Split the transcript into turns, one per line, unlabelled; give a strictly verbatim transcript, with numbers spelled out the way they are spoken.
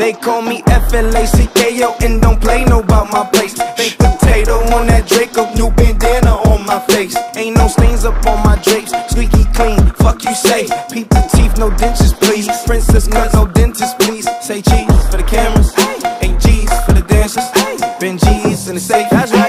They call me F L A C K O and don't play no about my place. Baked potato on that Draco, new bandana on my face. Ain't no stains up on my drapes, squeaky clean, fuck you say. Peep the teeth, no dentures please. Princess cut, no dentist please. Say cheese for the cameras, eight G's for the dancers, Ben G's in the safe.